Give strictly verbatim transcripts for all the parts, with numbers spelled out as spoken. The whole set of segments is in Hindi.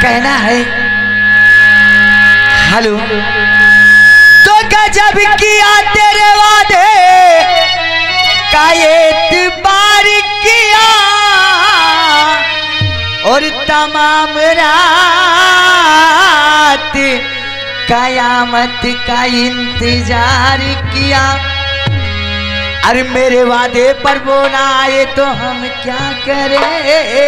कहना है हेलो तो गजब किया तेरे वादे का एतबार किया और तमाम रात कयामत का इंतजार किया। अरे मेरे वादे पर वो ना आए तो हम क्या करें,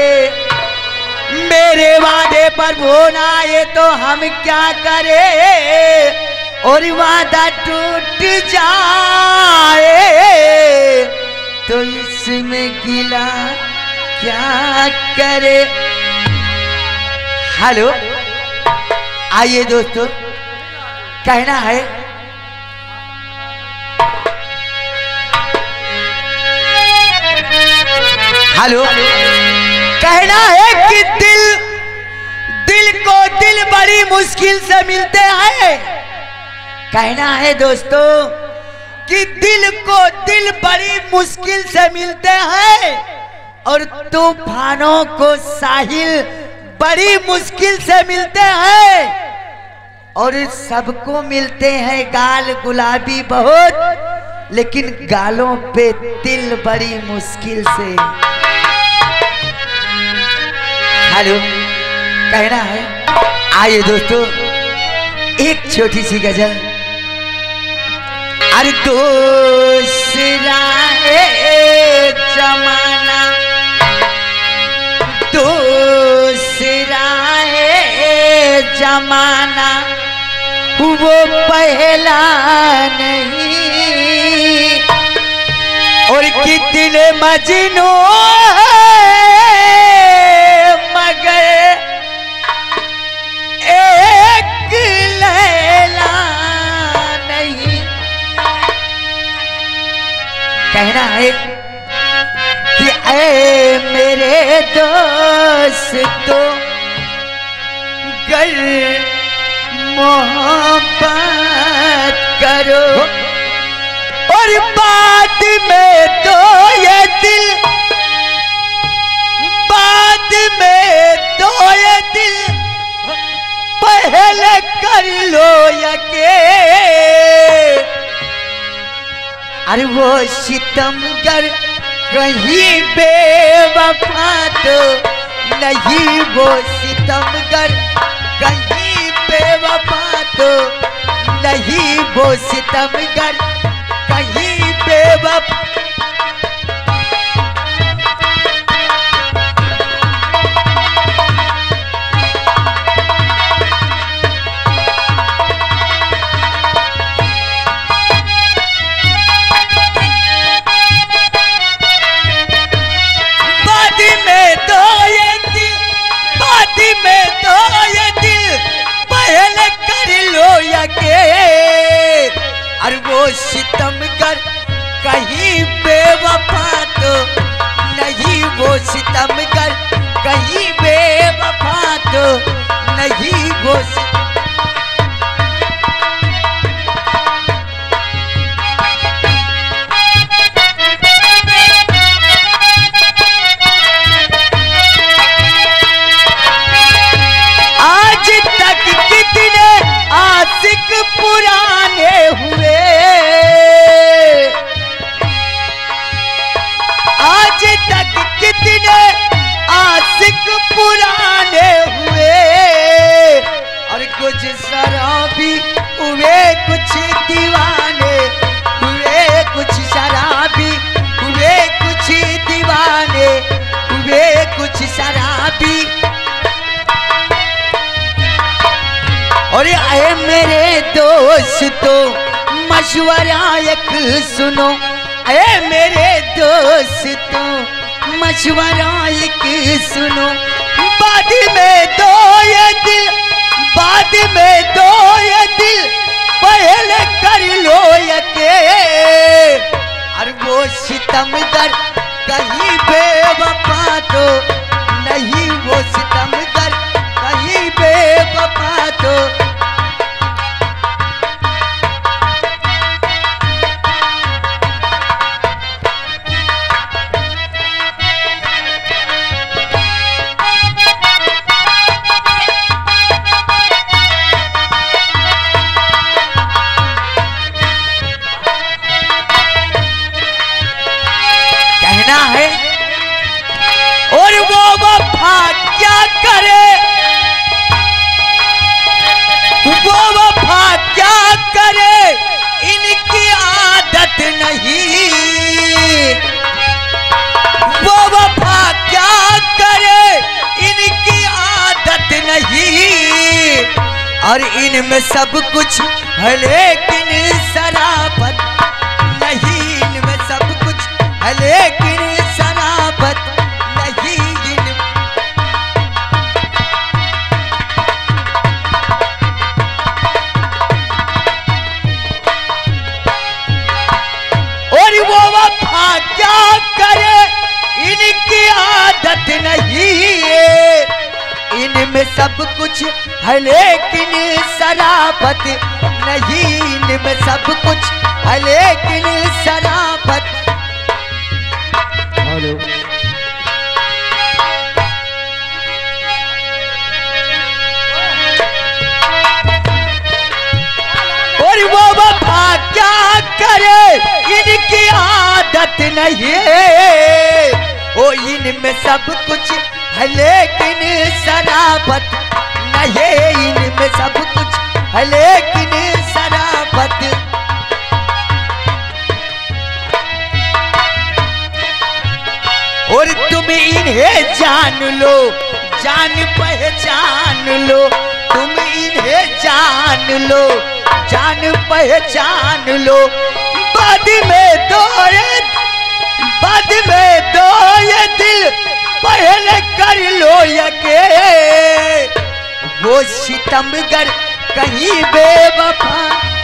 मेरे वादे पर वो ना आए तो हम क्या करें, और वादा टूट जाए तो इसमें गिला क्या करे। हेलो आइए दोस्तों, कहना है हेलो कहना है कि दिल दिल को दिल बड़ी मुश्किल से मिलते हैं। कहना है दोस्तों कि दिल को दिल बड़ी मुश्किल से मिलते हैं और तूफानों को साहिल बड़ी मुश्किल से मिलते हैं, और सबको मिलते हैं गाल गुलाबी बहुत, लेकिन गालों पे तिल बड़ी मुश्किल से। हेलो कहना है आइए दोस्तों एक छोटी सी गजल। अरे दूसरा जमाना दूसरा जमाना वो पहला नहीं, और कितने मजनू मगर एक लैला नहीं। कहना है कि ऐ मेरे दोस्तों गर मोहब्बत करो, और बाद में तो ये दिल बाद में तो ये दिल पहले कर लो यके। अरे वो सितमगर कहीं बेवफा तो नहीं, वो सितमगर कहीं बेवफा तो नहीं, वो सितमगर कहीं बेवफा। और वो सितमगर कहीं बेवफा तो नहीं, वो सितमगर कहीं बेवफा तो नहीं, वो आज तक कितने आशिक पुराने हुए, आज तक कितने आशिक पुराने हुए, और कुछ शराबी हुए कुछ दीवाने हुए, कुछ शराबी हुए कुछ दीवाने हुए, कुछ शराबी। और आए मेरे दोस्तों मशवरा एक सुनो, ऐ मेरे दोस्तों मशवरा एक सुनो, बाद में दो ये दिल बाद में दो ये दिल पहले कर लो यके। और वो सितमगर कहीं बेवफा तो नहीं, वो सितमगर कहीं बेवफा तो नहीं, और इनमें सब कुछ है लेकिन शराफत नहीं, इनमें सब कुछ है लेकिन शराफत नहीं। और वो वफा क्या करे इनकी आदत नहीं है, इनमें सब कुछ है लेकिन शराफत नहीं, इनमें सब कुछ है लेकिन शराफत। हेलो और वो वफा क्या करे इनकी आदत नहीं है, ओ इनमें सब कुछ है लेकिन शराफत नहीं, इनमें सब कुछ है लेकिन शराफत। और तुम इन्हें जान लो, जान पहचान लो, तुम इन्हें जान लो, जान पहचान लो। बाद में दो ये बाद में दो ये दिल पहले कर लो यके, वो सितमगर कहीं बेवफा